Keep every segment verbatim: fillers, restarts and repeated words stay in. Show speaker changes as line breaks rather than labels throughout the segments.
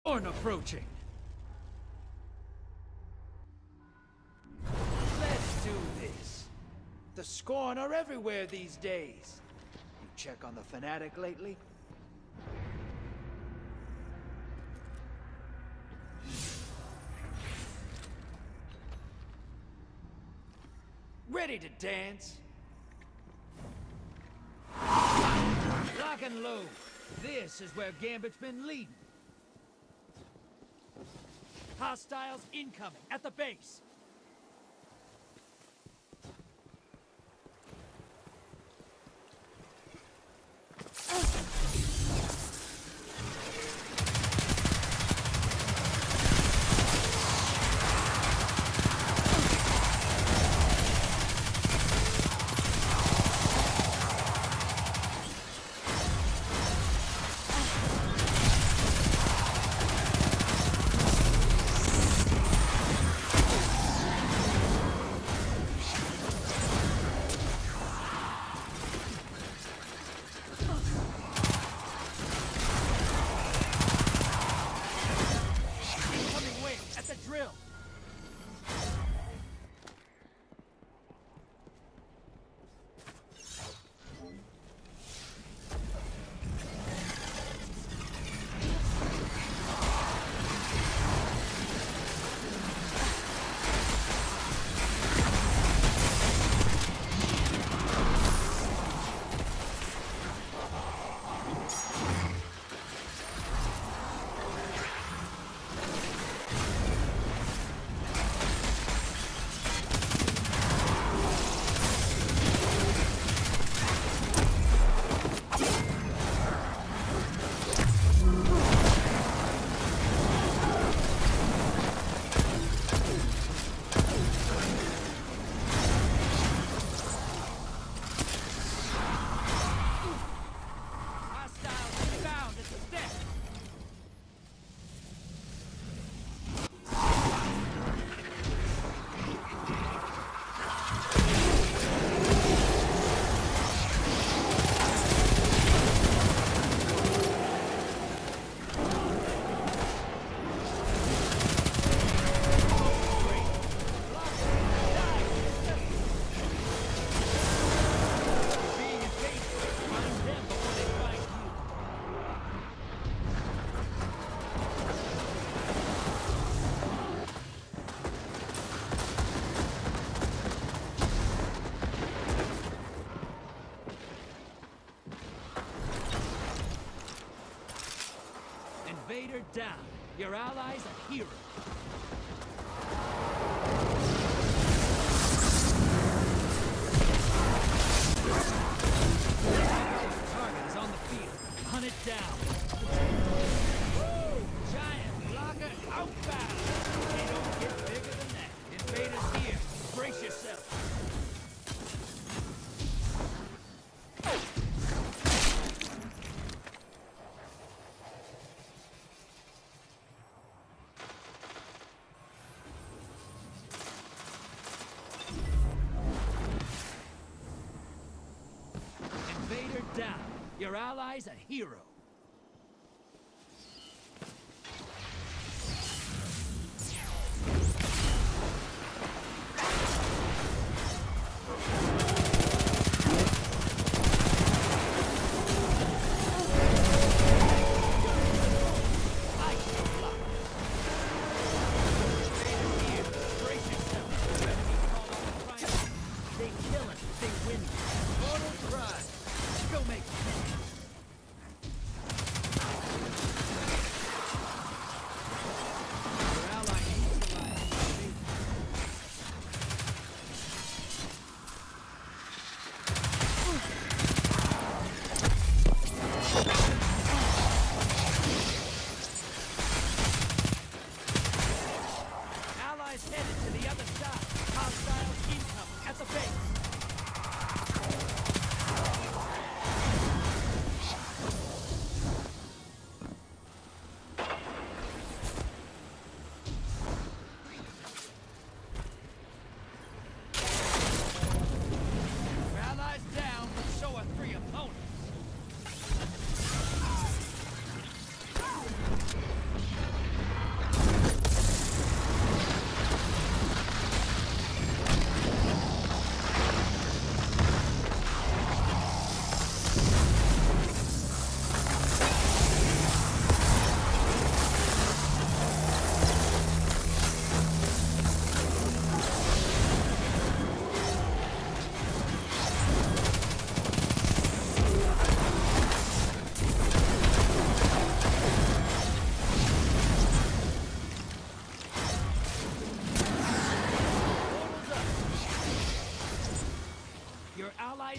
Scorn approaching. Let's do this. The Scorn are everywhere these days. You check on the Fanatic lately? Ready to dance? Lock and load. This is where Gambit's been leading. Hostiles incoming at the base. Invader down. Your ally's a hero. Target is on the field. Hunt it down. Woo! Giant blocker outbound. They don't get bigger than that. Invader's here. Brace yourself. Invader down. Your ally's a hero.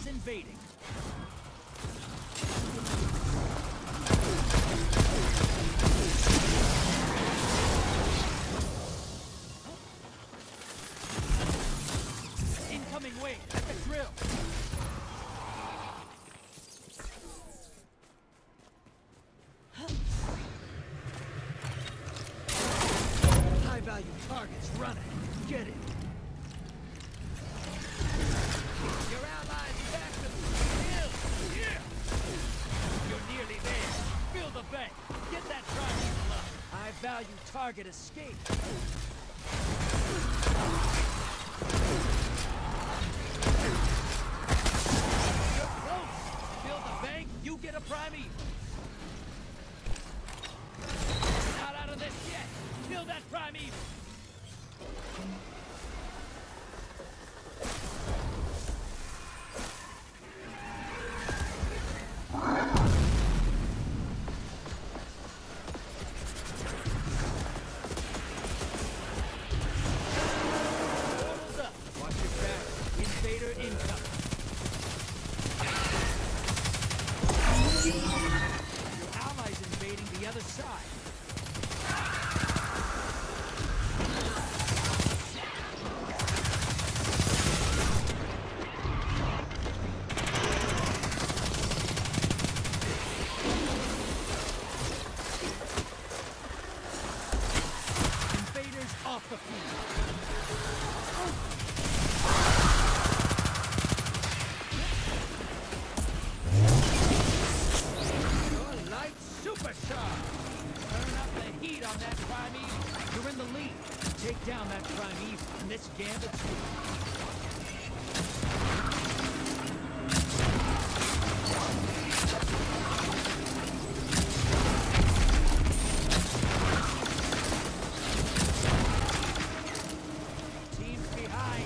invading. Incoming wave at the drill. High-value targets running. Get it. Your allies back to kill. Yeah. You're nearly there. Fill the bank. Get that Primeval up. High-value target escape. You're close. Fill the bank. You get a Primeval. Not out of this yet. Kill that Primeval. Take down that Primeval, and this Gambit's teams behind.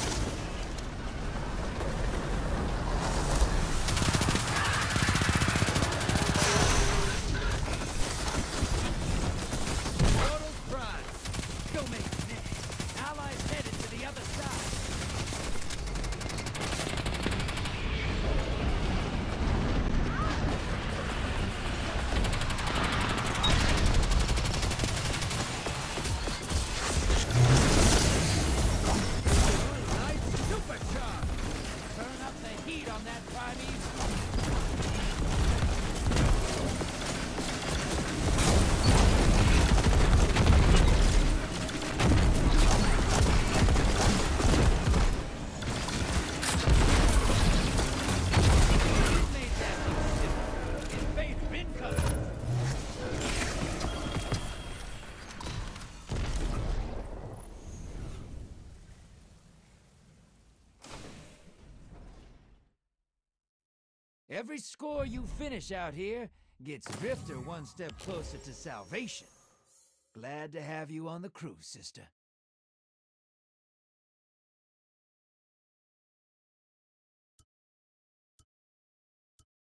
Every score you finish out here gets Drifter one step closer to salvation. Glad to have you on the crew, sister.